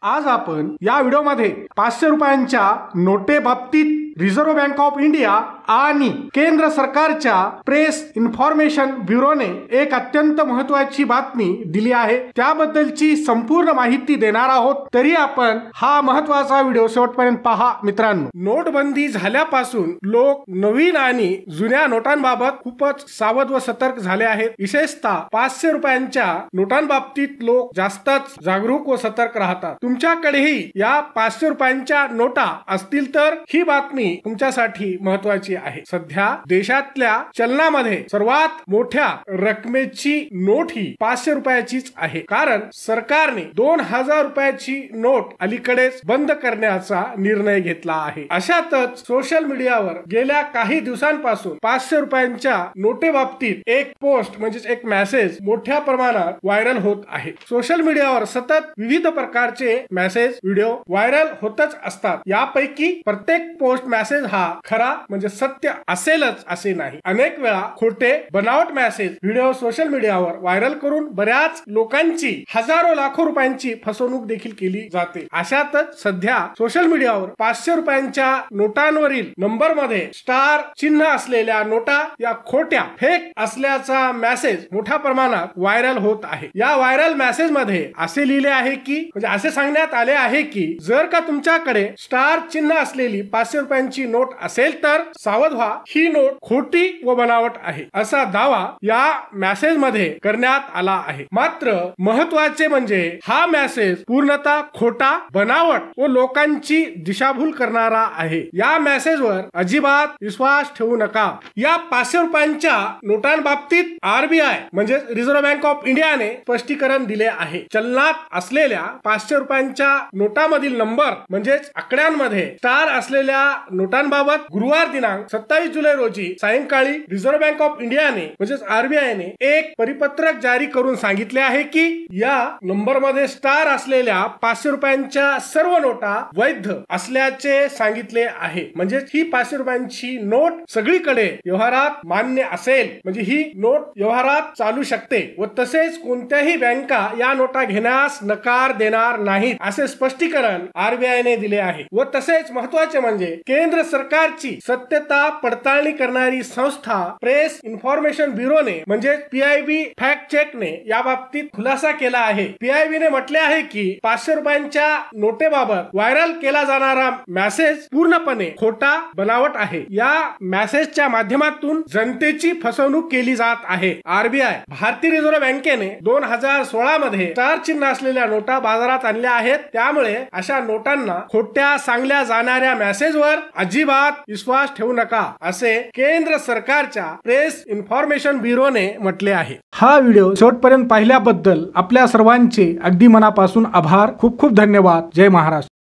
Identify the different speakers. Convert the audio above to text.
Speaker 1: आज आपण या व्हिडिओमध्ये 500 रुपयांच्या नोटेबाबतीत रिझर्व्ह बँक ऑफ इंडिया आणि केंद्र सरकारच्या प्रेस इन्फॉर्मेशन ब्युरोने एक अत्यंत महत्त्वाची बातमी दिली आहे, त्याबद्दलची संपूर्ण माहिती देणार आहोत। तरी आपण हा महत्त्वाचा व्हिडिओ शेवटपर्यंत पहा मित्रांनो। नोटबंदी झाल्यापासून लोक नवीन आणि जुन्या नोटांबाबत खूपच सावध व सतर्क झाले आहेत। विशेषतः 500 रुपयांच्या नोटांबाबतीत लोक जास्तच जागरूक व सतर्क राहतात। तुमच्याकडेही या 500 रुपयांच्या नोटा असतील तर ही बातमी तुमच्यासाठी महत्त्वाची आहे। सध्या देशातल्या चलनामध्ये सर्वात मोठ्या रकमेची नोट ही 500 रुपयाचीच आहे, कारण सरकारने 2000 रुपयाची नोट अलीकडेच बंद करण्याचा निर्णय घेतला आहे। अशातच सोशल मीडियावर गेल्या काही दिवसांपासून 500 रुपयांच्या नोटेबाबतीत एक पोस्ट म्हणजे एक मेसेज मोठ्या प्रमाणात व्हायरल होत आहे। सोशल मीडियावर सतत विविध प्रकारचे मेसेज व्हिडिओ व्हायरल होतच असतात। यापैकी प्रत्येक पोस्ट मेसेज हा खरा म्हणजे सत्य असेलच असे नाही। अनेक वेळा खोटे बनावट मेसेज व्हिडिओ सोशल मीडियावर व्हायरल करून बऱ्याच लोकांची हजारो लाखो रुपयांची फसवणूक देखील केली जाते। अशातच सध्या सोशल मीडियावर 500 रुपयांच्या नोटांवरील नंबर मध्ये स्टार चिन्ह असलेल्या नोटा या खोट्या फेक असल्याचा मेसेज मोठ्या प्रमाणात व्हायरल होत आहे। या व्हायरल मेसेज मध्ये असे लिहिले आहे की म्हणजे असे सांगण्यात आले आहे की जर का तुमच्याकडे स्टार चिन्ह असलेली 500 रुपयांची नोट असेल तर सावध व्हा, ही नोट खोटी व बनावट आहे असा दावा या मेसेज मध्ये करण्यात आला आहे। मात्र महत्त्वाचे म्हणजे हा मेसेज पूर्णतः खोटा, बनावट व लोकांची दिशाभूल करणारा आहे। या मेसेजवर अजिबात विश्वास ठेवू नका। या 500 रुपयांच्या नोटांबाबतीत आरबीआय म्हणजे रिझर्व्ह बँक ऑफ इंडियाने स्पष्टीकरण दिले आहे। चलनात असलेल्या 500 रुपयांच्या नोटामधील नंबर म्हणजे आकड्यांमध्ये स्टार असलेल्या नोटांबाबत गुरुवार दिनांक 27 जुलै रोजी सायंकाळी रिझर्व्ह बँक ऑफ इंडियाने म्हणजे आरबीआयने एक परिपत्रक जारी करून सांगितले आहे की या नंबर मध्ये स्टार असलेल्या 500 रुपयांच्या सर्व नोटा वैध असल्याचे सांगितले आहे। म्हणजे ही 500 रुपयांची नोट सगळीकडे व्यवहारात मान्य असेल, म्हणजे ही नोट व्यवहारात चालू शकते व तसेच कोणत्याही बँका या नोटा घेण्यास नकार देणार नाहीत असे स्पष्टीकरण आरबीआयने दिले आहे। व तसेच महत्त्वाचे म्हणजे केंद्र सरकारची सत्यता पडताळणी करणारी संस्था प्रेस इन्फॉर्मेशन ब्युरोने म्हणजे पीआयबी फॅक्ट चेकने या बाबतीत खुलासा केला आहे। पीआयबी ने म्हटले आहे की 500 रुपयांच्या नोटेबाबत व्हायरल केला जाणारा मेसेज पूर्णपणे खोटा, बनावट आहे। या मेसेजच्या माध्यमातून जनतेची फसवणूक केली जात आहे। आरबीआय भारतीय रिझर्व्ह बँकेने 2016 मध्ये स्टार चिन्ह असलेल्या नोटा बाजारात आणल्या आहेत, त्यामुळे अशा नोटांना खोट्या सांगल्या जाणाऱ्या मेसेजवर अजिबात विश्वास ठेवू नका असे केंद्र सरकारच्या प्रेस इन्फॉर्मेशन ब्युरोने म्हटले आहे। हा व्हिडिओ शेवटपर्यंत पाहिल्याबद्दल आपल्या सर्वांचे अगदी मनापासून आभार। खूप खूप धन्यवाद। जय महाराष्ट्र।